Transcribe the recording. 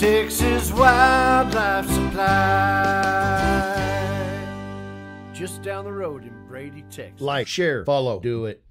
Texas Wildlife Supply. Just down the road in Brady, Texas. Like, share, follow, do it.